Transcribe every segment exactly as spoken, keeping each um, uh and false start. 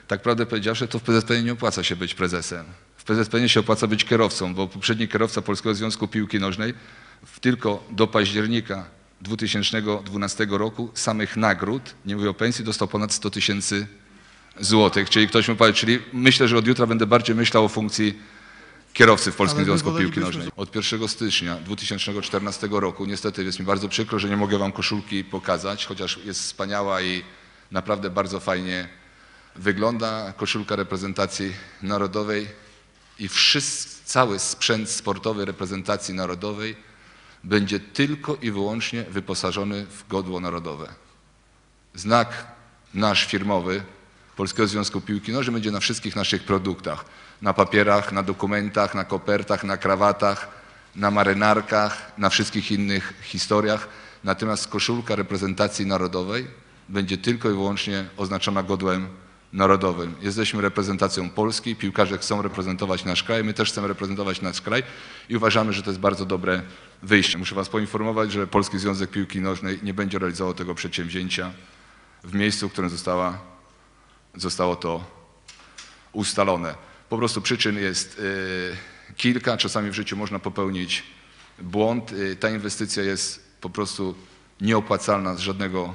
tak prawdę powiedziawszy, to w P Z P N nie opłaca się być prezesem. W P Z P N się opłaca być kierowcą, bo poprzedni kierowca Polskiego Związku Piłki Nożnej tylko do października dwa tysiące dwunastego roku samych nagród, nie mówię o pensji, dostał ponad sto tysięcy złotych. Czyli ktoś mu powie, czyli myślę, że od jutra będę bardziej myślał o funkcji kierowcy w Polskim Związku Piłki Nożnej. Od pierwszego stycznia dwa tysiące czternastego roku, niestety jest mi bardzo przykro, że nie mogę wam koszulki pokazać, chociaż jest wspaniała i naprawdę bardzo fajnie wygląda. Koszulka reprezentacji narodowej i wszyscy, cały sprzęt sportowy reprezentacji narodowej będzie tylko i wyłącznie wyposażony w godło narodowe. Znak nasz firmowy Polskiego Związku Piłki Nożnej będzie na wszystkich naszych produktach. Na papierach, na dokumentach, na kopertach, na krawatach, na marynarkach, na wszystkich innych historiach. Natomiast koszulka reprezentacji narodowej będzie tylko i wyłącznie oznaczona godłem narodowym. Jesteśmy reprezentacją Polski, piłkarze chcą reprezentować nasz kraj, my też chcemy reprezentować nasz kraj i uważamy, że to jest bardzo dobre wyjście. Muszę was poinformować, że Polski Związek Piłki Nożnej nie będzie realizował tego przedsięwzięcia w miejscu, w którym została, zostało to ustalone. Po prostu przyczyn jest y, kilka, czasami w życiu można popełnić błąd. Y, ta inwestycja jest po prostu nieopłacalna z żadnego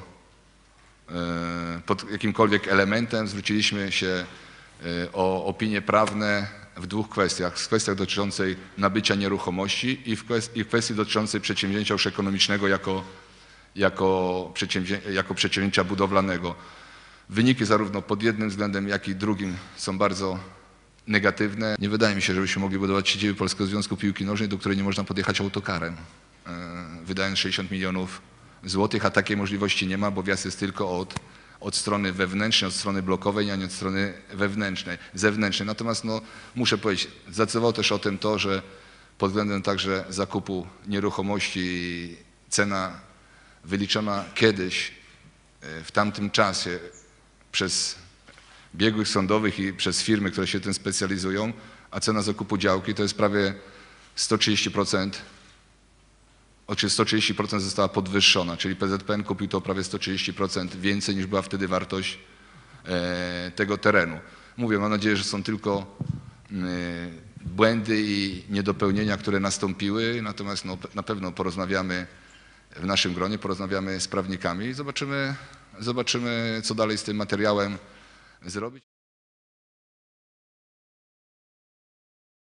pod jakimkolwiek elementem. Zwróciliśmy się o opinie prawne w dwóch kwestiach. W kwestiach dotyczącej nabycia nieruchomości i w kwestii, i w kwestii dotyczącej przedsięwzięcia już ekonomicznego jako, jako, przedsięwzię, jako przedsięwzięcia budowlanego. Wyniki zarówno pod jednym względem, jak i drugim są bardzo negatywne. Nie wydaje mi się, żebyśmy mogli budować siedziby Polskiego Związku Piłki Nożnej, do której nie można podjechać autokarem, wydając sześćdziesiąt milionów złotych, a takiej możliwości nie ma, bo wjazd jest tylko od, od strony wewnętrznej, od strony blokowej, a nie od strony wewnętrznej, zewnętrznej. Natomiast no, muszę powiedzieć, zadecydowało też o tym to, że pod względem także zakupu nieruchomości cena wyliczona kiedyś, w tamtym czasie przez biegłych sądowych i przez firmy, które się tym specjalizują, a cena zakupu działki to jest prawie sto trzydzieści procent. Oczywiście sto trzydzieści procent została podwyższona, czyli P Z P N kupił to prawie sto trzydzieści procent więcej niż była wtedy wartość e, tego terenu. Mówię, mam nadzieję, że są tylko e, błędy i niedopełnienia, które nastąpiły, natomiast no, na pewno porozmawiamy w naszym gronie, porozmawiamy z prawnikami i zobaczymy, zobaczymy, co dalej z tym materiałem zrobić.